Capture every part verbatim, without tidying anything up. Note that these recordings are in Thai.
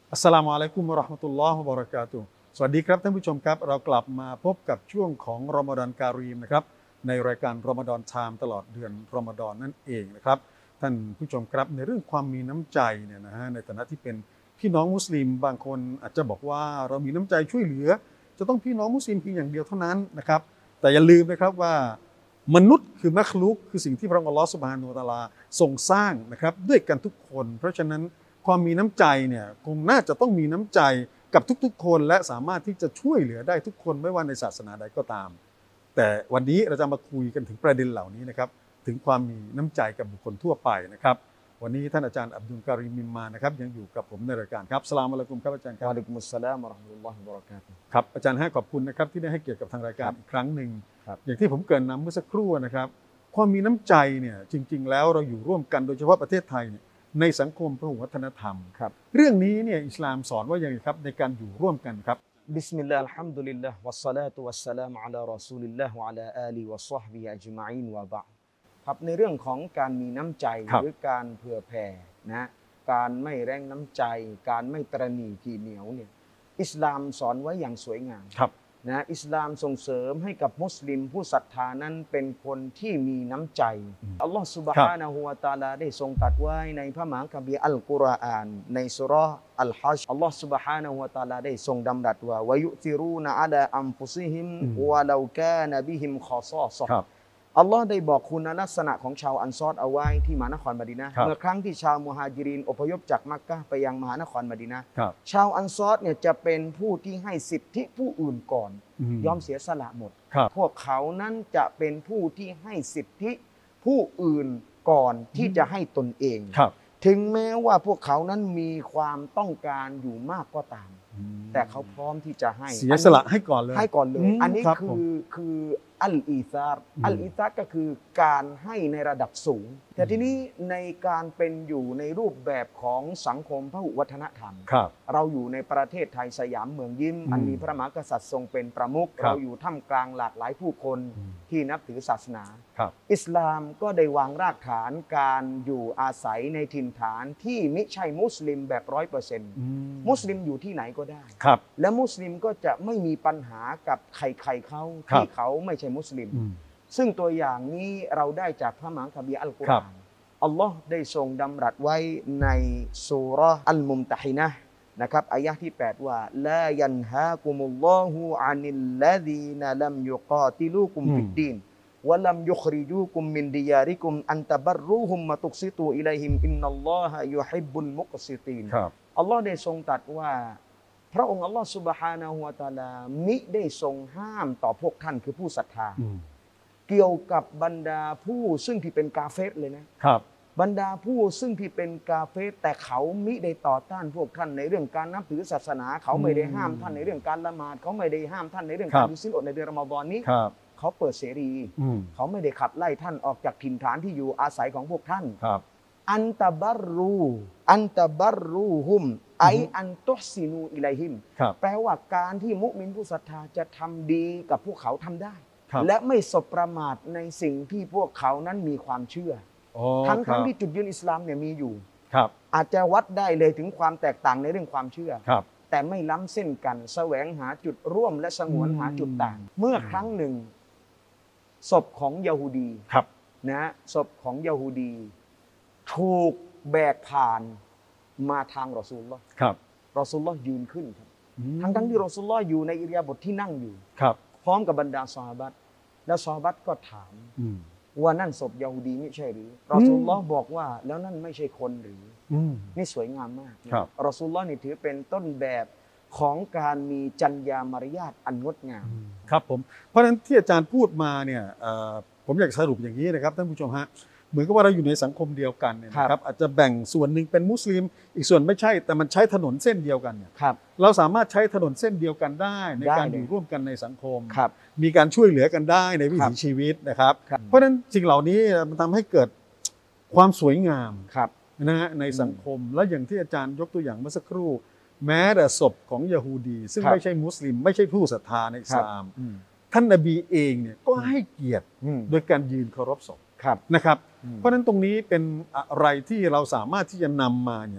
อัสสลามุอะลัยกุมวะเราะห์มะตุลลอฮ์วะบะเราะกาตุฮ์สวัสดีครับท่านผู้ชมครับเรากลับมาพบกับช่วงของรอมฎอนการีมนะครับในรายการรอมฎอนไทม์ตลอดเดือนรอมฎอนนั่นเองนะครับท่านผู้ชมครับในเรื่องความมีน้ำใจเนี่ยนะฮะในฐานะที่เป็นพี่น้องมุสลิมบางคนอาจจะบอกว่าเรามีน้ำใจช่วยเหลือจะต้องพี่น้องมุสลิมเพียงอย่างเดียวเท่านั้นนะครับแต่อย่าลืมนะครับว่ามนุษย์คือมัคลุกคือสิ่งที่พระองค์อัลเลาะห์ซุบฮานะฮูวะตะอาลาทรงสร้างนะครับด้วยกันทุกคนเพราะฉะนั้นความมีน้ำใจเนี่ยคงน่าจะต้องมีน้ำใจกับทุกๆคนและสามารถที่จะช่วยเหลือได้ทุกคนไม่ว่าในศาสนาใดก็ตามแต่วันนี้เราจะมาคุยกันถึงประเด็นเหล่านี้นะครับถึงความมีน้ำใจกับบุคคลทั่วไปนะครับวันนี้ท่านอาจารย์อับดุลการีมมิมมานะครับยังอยู่กับผมในรายการครับอัสสลามุอะลัยกุมครับอาจารย์ครับวะอะลัยกุมุสสลามวะเราะห์มะตุลลอฮิวะบะเราะกาตุฮ์ครับอาจารย์ให้ขอบคุณนะครับที่ได้ให้เกียรติกับทางรายการอีกครั้งหนึ่งครับอย่างที่ผมเกริ่นนำเมื่อสักครู่นะครับความมีน้ำใจเนี่ยจริงๆแล้วเราอยู่ร่วมกันโดยเฉพาะประเทศไทยเนี่ยในสังคมพหุวัฒนธรรมครับเรื่องนี้เนี่ยอิสลามสอนว่าอย่างไรครับในการอยู่ร่วมกันครับบิสมิลลาห์อัลฮัมดุลิลลาห์วัสศอลาตุวัสสลามุอะลารอซูลิลลาห์วะอะลาอาลีวะศอฮบิฮิอัจมะอีนวะบะอ์ครับในเรื่องของการมีน้ำใจหรือการเผื่อแผ่นะการไม่แรงน้ำใจการไม่ตระหนี่ทีเหนียวเนี่ยอิสลามสอนไว้อย่างสวยงามครับนะอิสลามส่งเสริมให้กับมุสลิมผู้ศรัทธานั้นเป็นคนที่มีน้ำใจอัลลอฮฺซุบฮานะฮูวะตะอาลาได้ทรงตรัสไว้ในพระมหาคัมภีร์อัลกุรอานในสุเราะห์อัลฮัชอัลลอฮฺซุบฮานะฮูวะตะอาลาได้ทรงดำรัสว่าวะยุซิรูนะอะลาอัมฟุซิฮิมวะลาอกานะบิฮิมคอซอซะอัลลอฮ์ได้บอกคุณลักษณะของชาวอันซอรเอาไว้ที่มหานครมะดีนะห์เมื่อครั้งที่ชาวมุฮาญิรินอพยพจากมักกะฮ์ไปยังมหานครมะดีนะห์ชาวอันซอรเนี่ยจะเป็นผู้ที่ให้สิทธิผู้อื่นก่อนยอมเสียสละหมดพวกเขานั้นจะเป็นผู้ที่ให้สิทธิผู้อื่นก่อนที่จะให้ตนเองถึงแม้ว่าพวกเขานั้นมีความต้องการอยู่มากก็ตามแต่เขาพร้อมที่จะให้เสียสละให้ก่อนเลยให้ก่อนเลยอันนี้คือคืออัลอีซาร์อัลอีซาร์ก็คือการให้ในระดับสูงแต่ทีนี้ในการเป็นอยู่ในรูปแบบของสังคมพหุวัฒนธรรมเราอยู่ในประเทศไทยสยามเมืองยิ้มอันมีพระมหากษัตริย์ทรงเป็นประมุขเราอยู่ท่ามกลางหลากหลายผู้คนที่นับถือศาสนาอิสลามก็ได้วางรากฐานการอยู่อาศัยในถิ่นฐานที่มิใช่มุสลิมแบบร้อยเปอร์เซ็นต์มุสลิมอยู่ที่ไหนก็ได้และมุสลิมก็จะไม่มีปัญหากับใครๆเขาที่เขาไม่ใช่มุสลิมซึ่งตัวอย่างนี้เราได้จากพระมหาคัมภีร์อัลกุรอานอัลลอฮ์ได้ทรงดำรัสไว้ในซูเราะห์อัลมุมตะฮินะห์นะครับอายะห์ที่แปดว่าลายันฮากุมุลลอฮุอานิลลซีนะลัมยุกาติลูกุมฟิดดีนวะลัมยุคริจูกุมมินดิยาริกุมอันตะบัรรูฮุมมะตุกซิตูอิลัยฮิมอินนัลลอฮะยุฮิบบุลมุกซิตีนอัลลอฮ์ได้ทรงตรัสว่าพระองค์อัลลอฮ์ซุบฮานะฮูวะตะอาลามิได้ทรงห้ามต่อพวกท่านคือผู้ศรัทธาเกี่ยวกับบรรดาผู้ซึ่งที่เป็นกาเฟรเลยนะครับบรรดาผู้ซึ่งที่เป็นกาเฟรแต่เขามิได้ต่อต้านพวกท่านในเรื่องการนับถือศาสนาเขาไม่ได้ห้ามท่านในเรื่องการละหมาดเขาไม่ได้ห้ามท่านในเรื่องการถือศีลอดในเดือนรอมฎอนนี้เขาเปิดเสรีเขาไม่ได้ขับไล่ท่านออกจากถิ่นฐานที่อยู่อาศัยของพวกท่านอันตะบัรรูอันตะบัรรูฮุมไออันตุฮซินูอิลัยฮิมแปลว่าการที่มุมินผู้ศรัทธาจะทำดีกับพวกเขาทำได้และไม่สบประมาทในสิ่งที่พวกเขานั้นมีความเชื่อทั้งทั้งที่จุดยืนอิสลามเนี่ยมีอยู่อาจจะวัดได้เลยถึงความแตกต่างในเรื่องความเชื่อแต่ไม่ล้ำเส้นกันแสวงหาจุดร่วมและสงวนหาจุดต่างเมื่อครั้งหนึ่งศพของยะฮูดีนะศพของยะฮูดีถูกแบกผ่านมาทางรอซูลุลลอฮ์รอซูลุลลอฮ์ยืนขึ้นครับทั้งทั้งที่รอซูลุลลอฮ์อยู่ในอิริยาบถที่นั่งอยู่พร้อมกับบรรดาซอฮาบะห์แล้วซอฮาบะห์ก็ถามว่านั่นศพยะฮูดีไม่ใช่หรือรอซูลุลลอฮ์บอกว่าแล้วนั่นไม่ใช่คนหรือนี่สวยงามมากรอซูลุลลอฮ์นี่ถือเป็นต้นแบบของการมีจรรยามารยาทอันงดงามครับผมเพราะฉะนั้นที่อาจารย์พูดมาเนี่ยผมอยากสรุปอย่างนี้นะครับท่านผู้ชมฮะเหมือนกับว่าเราอยู่ในสังคมเดียวกันเนี่ยนะครับอาจจะแบ่งส่วนหนึ่งเป็นมุสลิมอีกส่วนไม่ใช่แต่มันใช้ถนนเส้นเดียวกันเนี่ยเราสามารถใช้ถนนเส้นเดียวกันได้ในการอยู่ร่วมกันในสังคมมีการช่วยเหลือกันได้ในวิถีชีวิตนะครับเพราะฉะนั้นสิ่งเหล่านี้มันทำให้เกิดความสวยงามนะฮะในสังคมและอย่างที่อาจารย์ยกตัวอย่างเมื่อสักครู่แม้แต่ศพของยะฮูดีซึ่งไม่ใช่มุสลิมไม่ใช่ผู้ศรัทธาในอิสลามท่านนบีเองเนี่ยก็ให้เกียรติโดยการยืนเคารพศพนะครับเพราะฉะนั้นตรงนี้เป็นอะไรที่เราสามารถที่จะนำมาเนี่ย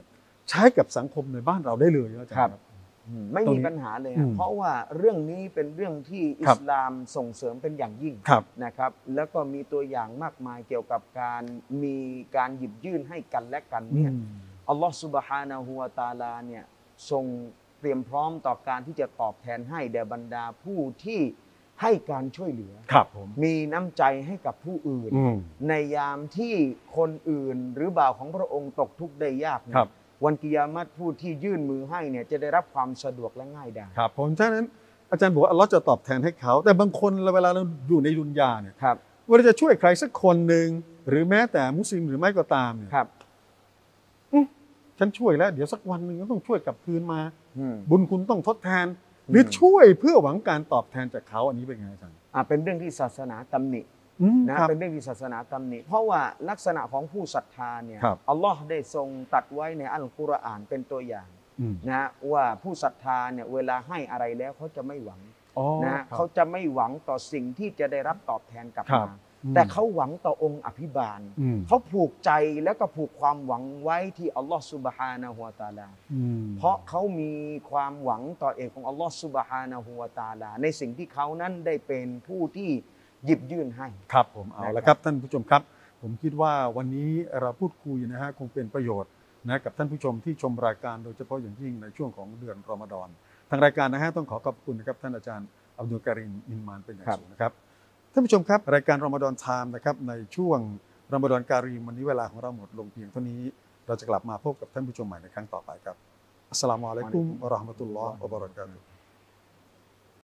ใช้กับสังคมในบ้านเราได้เลยอาจารย์ครับอืมไม่ตรงมีนี้ปัญหาเลยอืฮะมเพราะว่าเรื่องนี้เป็นเรื่องที่อิครับสลามส่งเสริมเป็นอย่างยิ่งครับนะครับ แล้วก็มีตัวอย่างมากมายเกี่ยวกับการมีการหยิบยื่นให้กันและกันอืเนี่ยมอัลลอฮฺซุบฮานะฮูวะตะอาลาเนี่ยทรงเตรียมพร้อมต่อการที่จะตอบแทนให้แด่บรรดาผู้ที่ให้การช่วยเหลือครับผมมีน้ำใจให้กับผู้อื่นอืมในยามที่คนอื่นหรือบ่าวของพระองค์ตกทุกข์ได้ยากเนี่ยครับวันกิยามัตผู้ที่ยื่นมือให้เนี่ยจะได้รับความสะดวกและง่ายดายครับผมฉะนั้นอาจารย์บอกว่าอัลเลาะห์จะตอบแทนให้เขา แต่บางคนเวลาเราอยู่ในดุนยาเนี่ยครับเวลาจะช่วยใครสักคนหนึ่งหรือแม้แต่มุสลิมหรือไม่ก็ตามเนี่ยครับฉันช่วยแล้วเดี๋ยวสักวันหนึ่งก็ต้องช่วยกลับคืนมาอืมบุญคุณต้องทดแทน หรือมช่วยเพื่อหวังการตอบแทนจากเขาอันนี้เป็นไงอาจารย์อ่ะเป็นเรื่องที่ศาสนาตำหนิอืมนะครับ เป็นเรื่องที่ศาสนาตำหนิ เพราะว่าลักษณะของผู้ศรัทธาเนี่ยครับอัลลอฮ์ได้ทรงตรัดไว้ในอัลกุรอานเป็นตัวอย่างอืมนะว่าผู้ศรัทธาเนี่ยเวลาให้อะไรแล้วเขาจะไม่หวังอ๋อนะครับเขาจะไม่หวังต่อสิ่งที่จะได้รับตอบแทนกลับครับมาอืมแต่เขาหวังต่อองค์อภิบาลอืมเขาผูกใจแล้วก็ผูกความหวังไว้ที่อัลลอฮ์ซุบฮานะฮูวะตะอาลาอืมเพราะเขามีความหวังต่อเอกของอัลลอฮ์ซุบฮานะฮูวะตะอาลาในสิ่งที่เขานั้นได้เป็นผู้ที่หยิบยื่นให้ครับผมเอานะครับละครับท่านผู้ชมครับ ผมคิดว่าวันนี้เราพูดคุยนะฮะคงเป็นประโยชน์นะกับท่านผู้ชมที่ชมรายการโดยเฉพาะอย่างยิ่งในช่วงของเดือนรอมฎอนทางรายการนะฮะต้องขอขอบคุณนะครับท่านอาจารย์อับดุลการิมมินมานเป็นอย่างสูงนะครับท่านผู้ชมครับรายการรอมฎอนไทม์นะครับในช่วงรอมฎอนการีมวันนี้เวลาของเราหมดลงเพียงเท่านี้เราจะกลับมาพบกับท่านผู้ชมใหม่ในครั้งต่อไปครับอัสสลามุอะลัยกุมวะเราะห์มะตุลลอฮ์วะบะเราะกาตุฮ์